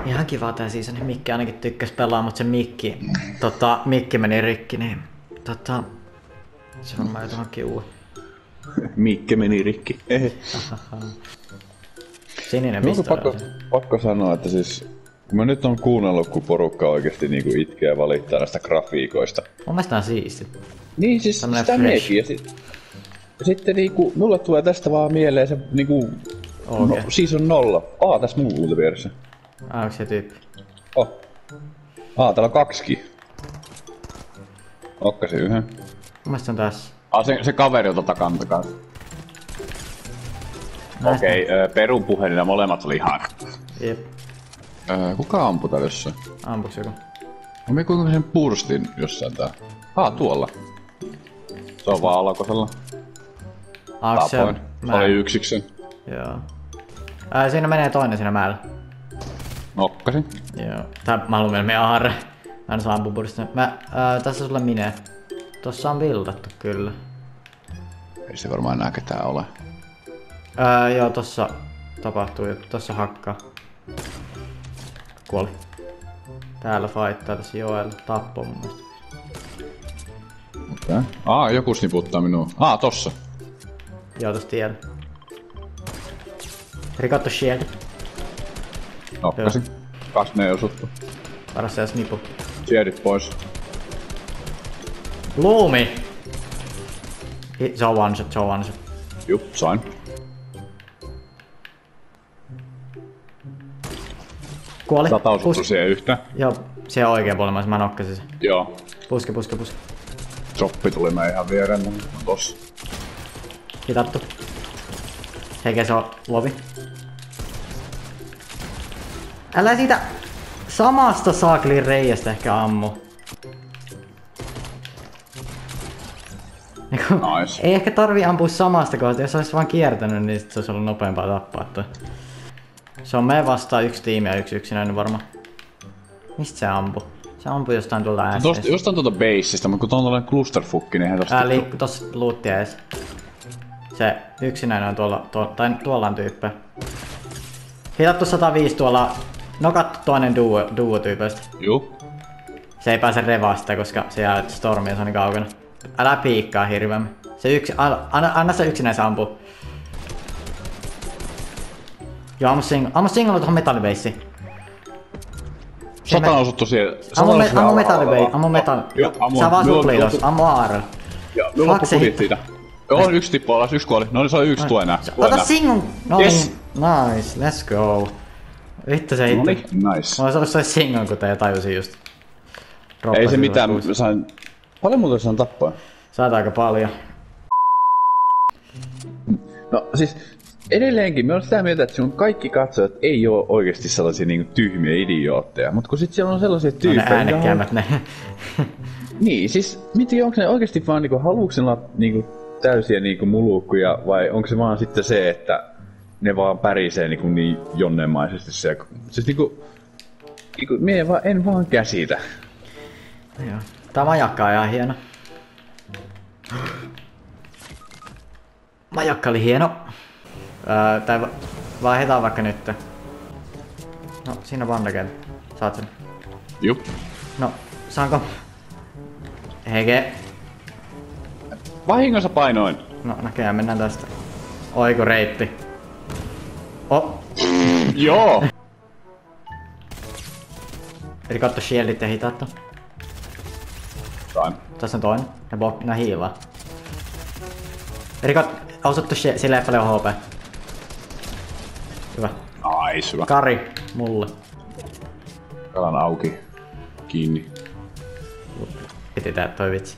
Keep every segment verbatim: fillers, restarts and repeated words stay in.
Ihan kiva tää season. Mikki ainakin tykkäs pelaa, mutta se mikki, tota, mikki meni rikki, niin tota, se on mä jotain hankkia uuden. Mikki meni rikki. Sininen Onko pistoli. pakko, pakko sanoa, että siis kun mä nyt on kuunnellut, kun porukka oikeesti niinku itkee ja valittaa näistä grafiikoista. Mun mielestä on siisti. Niin siis Tällainen sitä fresh. miekin ja sit, sitten niinku mulle tulee tästä vaan mieleen se niinku Okei. no, season nolla. Aa, tässä mun muuten vieressä. Ah, onks se tyyppi? Oh. Aa, täällä on kaksikin. Okkasin yhden. Mun mielestä on tässä. Ah, se, se kaveri on tota kantakaa. Okei, okay, perun puhelinä molemmat oli ihan. Jep. Öö, kuka ampui täällä jossain? Ampuks joku? No me kuinka sen burstin jossain tää. Aa, tuolla. Se on vaan alkosella. Ah, onks se? Tapoin. Mä... Oli yksiksen. Joo. Ää, siinä menee toinen siinä mäellä. Nokkasin. Joo. Tää mä haluun mennä meidän aarre. Mä en saa ampua burstia. Mä, ää, tässä sulle minee. Tossa on vildattu kyllä. Ei se varmaan enää ketään ole. Ää, joo, tossa tapahtuu juttu. Tossa hakkaa. Kuoli. Täällä fighttaa tässä joella. Tappoo mun mielestä. Okei. Okay. Aa, joku sniputtaa minua. Aa, tossa. Joo, tossa tiellä. Rikottu shield. Nokkasin. Kas ne ei osuttu. Paras se snipu. Siedit pois. Bloomi! I- Se on one shot, se on one shot. Jup, sain. Kuoli. Sata osuttu Pus- siihen yhtä. Joo, se on oikein puolella, mä nokkasin sen. Joo. Puske, puske, puske. Choppi tuli mä ihan viereen. Tossa. Hitattu. Heikä se on lovi. Älä siitä samasta saaklin reiästä ehkä ammu. Eiku, Nice. ei ehkä tarvi ampua samasta kohdasta, jos olisi vaan kiertänyt, niin sit se olisi ollut nopeampaa tappaa toi. Se on me vastaan yksi tiimi ja yksi yksinäinen varmaan. Mistä se ampuu? Se ampuu jostain tuolta äästä. Tosta, jostain tuolta baseista, mutta kun tuo on tällainen clusterfuck, niin eihän tosta... Ää, liikku tossa luuttia ees. Se yksinäinen on tuolla, tuolla tai tuolla on tyyppejä. Hitattu sata viisi tuolla, nokattu toinen duo, duo tyypeistä. Juu. Se ei pääse revaa sitä, koska se jää stormia, se on niin kaukana. Älä piikkaa hirveämmin. Se yksi, anna, anna se yksinäisen ampuu. Joo, ammu sing, ammu singolla tuohon metallibeisiin. Sata osuttu siihen. Ammu, me, ammu metallibei, ammu metalli. Joo, ammu. Sä vaan Minulla- supliitos, minulla- ammu aarella. Joo, minulla Fuck, loppu se budit hit- siitä. Joo, yksi tippu alas, yksi kuoli. No niin, se on yksi tuo enää. Tuo Ota enää. singun! No Yes. niin, nice, let's go. Vittu se hitti. Noniin, nice. Mä ois ollut se singun, kun te tajusin just. Droppasin Ei se sulle mitään, kuusi. mä sain... Paljon muuta sain tappaa? Saat aika paljon. No siis edelleenkin, me olen sitä mieltä, että sun kaikki katsojat ei oo oikeesti sellaisia niinku tyhmiä idiootteja, mut kun sit siellä on sellaisia No ne tyyppejä, jotka äänekkäämmät ne. Niin, siis miten onko ne oikeesti vaan niinku, haluuks ne olla niinku täysiä niinku mulukkuja vai onko se vaan sitten se, että ne vaan pärisee niinku niin jonnemaisesti se, siis niinku, niinku mie vaan, en vaan käsitä. Joo. Tää majakka on ihan hieno. Majakka oli hieno. Öö, tai va- vaihdetaan vaikka nyt. No, siinä Vandagen. Saat sen. Jup. No, saanko? Hege. Vahingossa painoin. No, näköjään mennään tästä. Oiku reitti. Oh, Joo. rikottu shieldit ja hitattu. Sain. Tässä on toinen. Ne, blok- ne hiilaa. Rikot, osuttu shi- silleen paljon H P. Hyvä. Nice, hyvä. Kari, mulle. Kalan auki. Kiinni. Piti tehdä toi vitsi.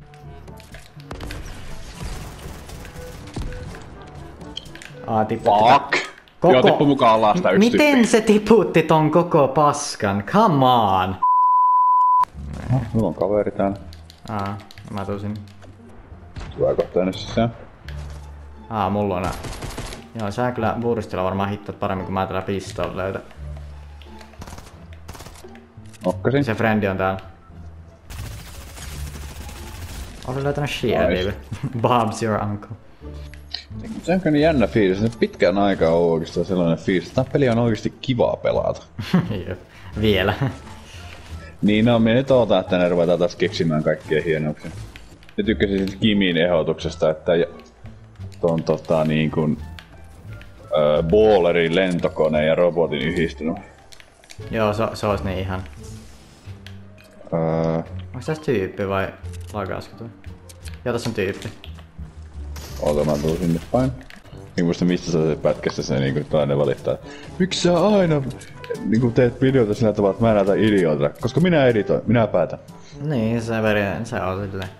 Aa, tippu. Fuck. Joo, tippu mukaan alas sitä yksi Miten tyyppi. se tiputti ton koko paskan? Come on! No, mulla on kaveri täällä. Aa, mä tusin. Tulee kohta ennen sisään. Aa, mulla on nää. Joo, sä kyllä burstilla varmaan hittat paremmin kuin mä tällä pistolleita. Nokkasin. Se frendi on täällä. Olen löytänyt shieldia. Nice. Bob's your uncle. Se on kyllä jännä fiilis. Nyt pitkään aikaa on oikeastaan sellainen fiilis. Tämä peli on oikeasti kivaa pelata. Vielä. Niin no, me nyt ootaan, että ne ruvetaan taas keksimään kaikkia hienouksia. Ja tykkäsin siitä Kimin ehdotuksesta, että ton tota niin kuin öö, Ballerin lentokone ja robotin yhdistelmä. Joo, se, se olisi niin ihan. Öö, Onko tässä tyyppi vai lagaasko tuo? Joo, tässä on tyyppi. Oota, mä tuun sinne päin. Niin muista mistä sä se pätkästä se niinku toinen valittaa. Miksi sä aina niinku teet videota sillä tavalla, että mä näytän idiootilla? Koska minä editoin, minä päätän. Niin, se veri, se on silleen.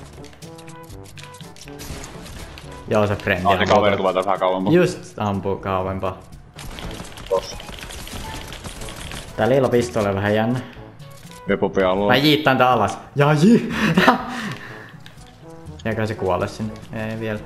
Joo, se frendi. No, se kaveri tulee tässä vähän kauempaa. Just ampuu kauempaa. Tossa. Tää lilla pistooli on vähän jännä. Vepopi alueella. Mä jiittaan tää alas. Ja ji! Eikä se kuole sinne. Ei vielä.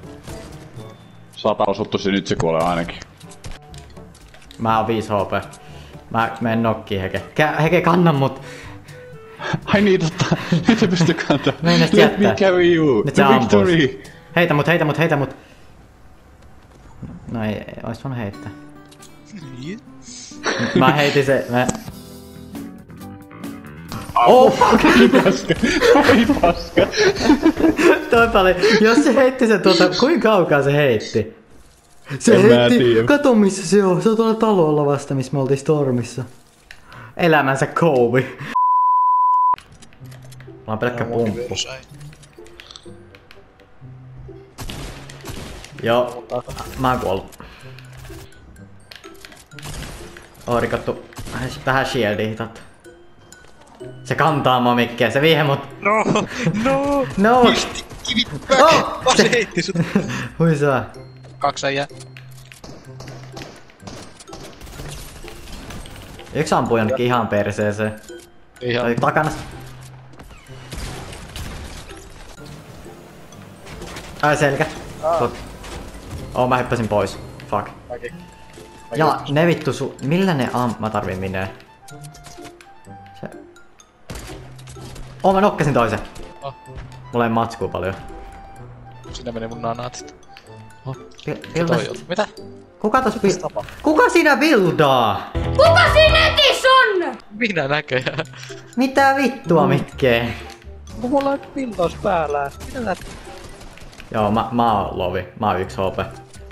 Sata osuttu se nyt se kuolee ainakin. Mä oon viisi H P. Mä menen nokkiin Heke. Kä heke kanna mut! Ai niin totta, nyt ei pysty kantaa. Meinasit Let jättää. me carry you, Nyt the se ampuis. victory! Heitä mut, heitä mut, heitä mut! No ei, ei ois voinut heittää. Mä heitin se, mä... Oh fuck! Paska, ai paska. Toi paljon. Jos se heitti sen tuota, kuinka kaukaa se heitti? Se En mä heitti, tiedä. kato missä se on, se on tuolla talolla vasta, missä me oltiin Stormissa. Elämänsä Kobe. Mä oon pelkkä pumppu. Joo, mä oon kuollut. Oon rikottu vähän shieldia hitat. Se kantaa mua mikkeä, se vie mut. No, no! No! Kivit back! Oh! Oh, se heitti sut. Hui saa. Kaksi äijää. Yksi ampuu jonnekin ihan perseeseen. Ihan. Oli takana. Ai selkä. Tot. Oh, mä hyppäsin pois. Fuck. Mäkin. Ja ne vittu su... Millä ne am... Mä tarviin minne. Se... Oh, mä nokkasin toisen. Oh. Mulla ei matskuu paljon. Siinä meni mun nanaatit. Oh, Pil- se toi Pildas... on. Mitä? Kuka tos bil... Kuka siinä bildaa? Kuka siinä netissä on? Minä näköjään. Mitä vittua mikkee? Kun mulla on piltaus päällä. Mitä nää? Joo, mä, mä oon lovi. Mä oon yksi H P.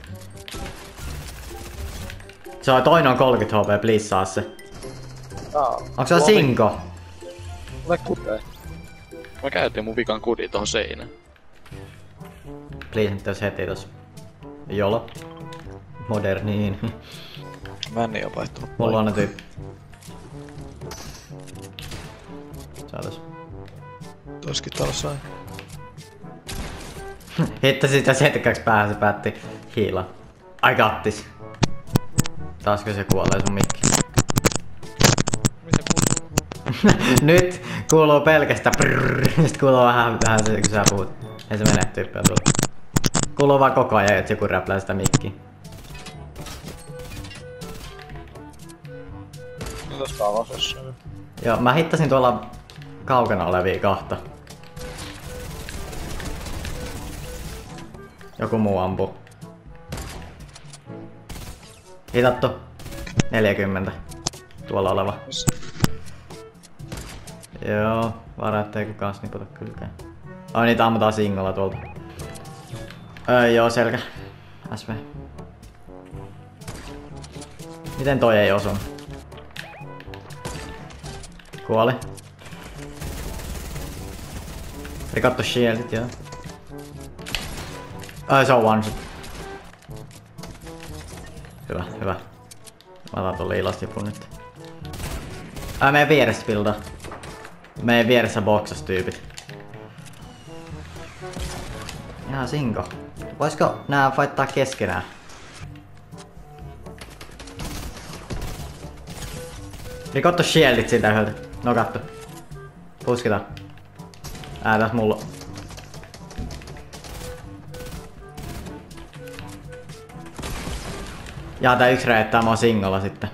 Se on toinen on kolmekymmentä H P, please saa se. Aa. Onks se Sinko? Ole kutee. Mä käytin mun vikan kudin tohon seinään. Please nyt jos heti tos. Jolo. Moderniin. Mä en oo vaihtunut. Mulla on ne tyyppi. Saatas. Toiskin talossa on. Hittäsi sitä setkäks päähän, se päätti hiilaa. I got this. Taasko se kuolee sun mikki? Mitä kuuluu? Nyt kuuluu pelkästä prrrr. Sit kuuluu vähän, vähän se, kun sä puhut. Ei se mene tyyppiä tulla. Kuuluu vaan koko ajan, että joku räplää sitä mikkiä. No tosta on vasassa. Joo, mä hittasin tuolla kaukana olevia kahta. Joku muu ampuu. Hitattu. neljäkymmentä. Tuolla oleva. Joo, vara ettei kukaan snipota kylkeen. Ai niitä ammutaan singolla tuolta. Öö, joo, selkä. S V. Miten toi ei osunut? Kuoli. Rikottu shieldit, joo. Ai se on one shot. Hyvä, hyvä. Mä otan tuolle ilastipun nyt. Ai meidän vieressä pilda. Meidän vieressä boksas tyypit. Ihan sinko. Voisiko nää fighttaa keskenään? Rikottu shieldit siitä yhdeltä. Nokattu. Pusketaan. Ää, tässä mulla. Jaa, tää yksi räjättää mua singolla sitten.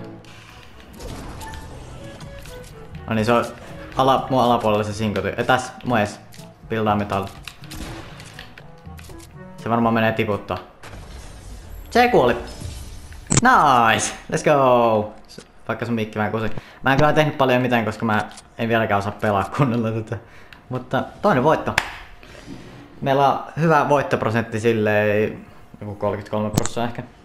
No niin, se on ala, mun alapuolella se sinko tyy. Tässä, mua ees. Pildaa metalli. Se varmaan menee tiputtaa. Se kuoli. Nice! Let's go! Vaikka sun mikki vähän kusi. Mä en kyllä tehnyt paljon mitään, koska mä en vieläkään osaa pelaa kunnolla tätä. Mutta toinen voitto. Meillä on hyvä voittoprosentti silleen, joku kolmekymmentäkolme prosenttia ehkä.